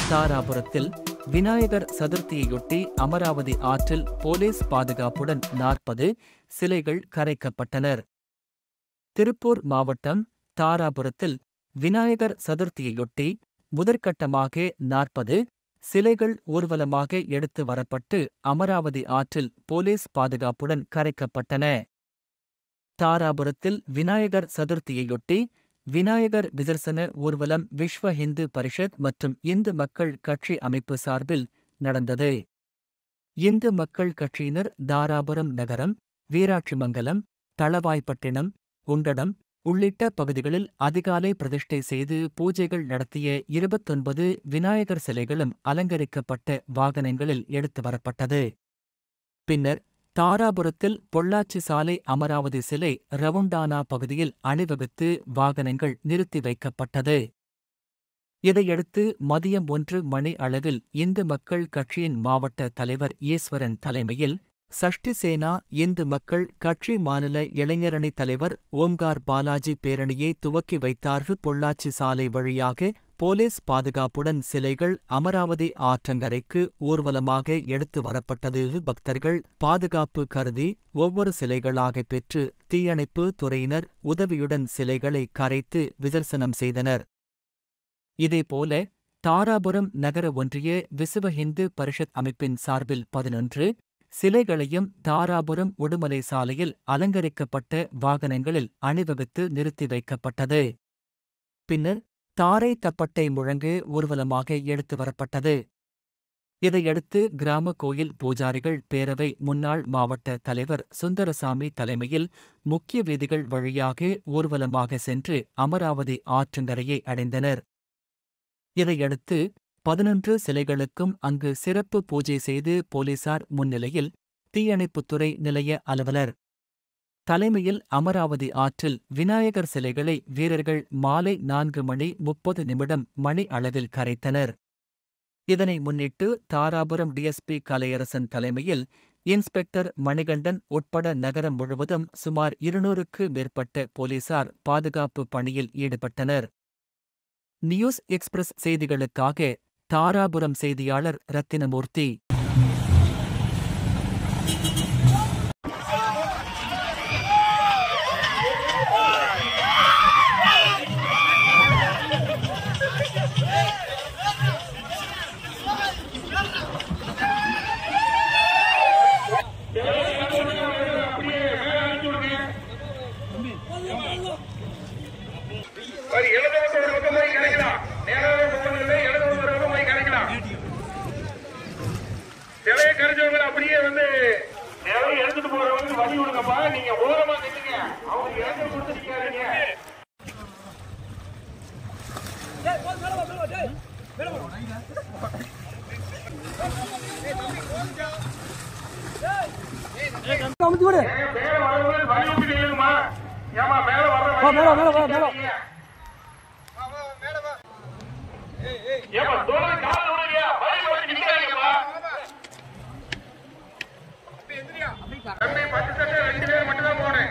தாராபுரத்தில் விநாயகர் சதுர்த்தியையொட்டி அமராவதி ஆற்றில் போலீஸ் பாதுகாப்புடன் 40 சிலைகள் கரைக்கப்பட்டனர். திருப்பூர் மாவட்டம் தாராபுரத்தில் விநாயகர் சதுர்த்தியையொட்டி முதற்கட்டமாக 40 சிலைகள் ஊர்வலமாக எடுத்து வரப்பட்டு அமராவதி ஆற்றில் போலீஸ் பாதுகாப்புடன் கரைக்கப்பட்டன. தாராபுரத்தில் விநாயகர் சதுர்த்தியையொட்டி விநாயகர் விசர்சன ஊர்வலம் விஸ்வ ஹிந்து பரிஷத் மற்றும் இந்து மக்கள் கட்சி அமைப்பு சார்பில் நடந்தது. இந்து மக்கள் கட்சியினர் தாராபுரம் நகரம், வீராட்சிமங்கலம், தளவாய்ப்பட்டினம், குண்டடம் உள்ளிட்ட பகுதிகளில் அதிகாலை பிரதிஷ்டை செய்து பூஜைகள் நடத்திய 29 விநாயகர் சிலைகளும் அலங்கரிக்கப்பட்ட வாகனங்களில் எடுத்து வரப்பட்டது. பின்னர் தாராபுரத்தில் பொள்ளாச்சி சாலை அமராவதி சிலை ரவுண்டானா பகுதியில் அணிவகுத்து வாகனங்கள் நிறுத்தி வைக்கப்பட்டது. இதையடுத்து மதியம் 1 மணி அளவில் இந்து மக்கள் கட்சியின் மாவட்ட தலைவர் ஈஸ்வரன் தலைமையில் சஷ்டி சேனா இந்து மக்கள் கட்சி மாநில இளைஞரணி தலைவர் ஓம்கார் பாலாஜி பேரணியை துவக்கி வைத்தார்கள். பொள்ளாச்சி சாலை வழியாக போலீஸ் பாதுகாப்புடன் சிலைகள் அமராவதி ஆற்றங்கரைக்கு ஊர்வலமாக எடுத்து வரப்பட்டது. பக்தர்கள் பாதுகாப்பு கருதி ஒவ்வொரு சிலைகளாக பெற்று தீயணைப்பு துறையினர் உதவியுடன் சிலைகளை கரைத்து விசர்சனம் செய்தனர். இதேபோல தாராபுரம் நகர ஒன்றிய விசுவ ஹிந்து பரிஷத் அமைப்பின் சார்பில் 11 சிலைகளையும் தாராபுரம் உடுமலை சாலையில் அலங்கரிக்கப்பட்ட வாகனங்களில் அணிவகுத்து நிறுத்தி வைக்கப்பட்டது. பின்னர் தாரை தப்பட்டை முழங்கு ஊர்வலமாக எடுத்து வரப்பட்டது. இதையடுத்து கிராம கோயில் பூஜாரிகள் பேரவை முன்னாள் மாவட்ட தலைவர் சுந்தரசாமி தலைமையில் முக்கிய வீதிகள் வழியாக ஊர்வலமாக சென்று அமராவதி ஆற்றங்கரையை அடைந்தனர். இதையடுத்து 11 சிலைகளுக்கும் அங்கு சிறப்பு பூஜை செய்து போலீசார் முன்னிலையில் தீயணைப்புத்துறை நிலைய அலுவலர் தலைமையில் அமராவதி ஆற்றில் விநாயகர் சிலைகளை வீரர்கள் மாலை 4:30 மணி அளவில் கரைத்தனர். இதனை முன்னிட்டு தாராபுரம் டிஎஸ்பி கலையரசன் தலைமையில் இன்ஸ்பெக்டர் மணிகண்டன் உட்பட நகரம் முழுவதும் சுமார் 200க்கு மேற்பட்ட போலீசார் பாதுகாப்பு பணியில் ஈடுபட்டனர். நியூஸ் எக்ஸ்பிரஸ் செய்திகளுக்காக தாராபுரம் செய்தியாளர் ரத்தினமூர்த்தி. சிலையை கரைச்சவங்க அப்படியே நிலையை எடுத்துட்டு போறவங்க வழி விடுங்கப்பா. நீங்க ஓரமா நின்னுங்க, அவங்க இறங்க கொடுத்து நிக்காதீங்க. மேல வரவங்க வழி விட்டு நில்லுங்கம்மா. ஏமா மேல வர்ற ஏமா தோலை கால விடுங்க, வழி விட்டு நிக்காதீங்கம்மா. தம்பி 10 சட்டை 2 பேர் மட்டும் தான் போனேன்.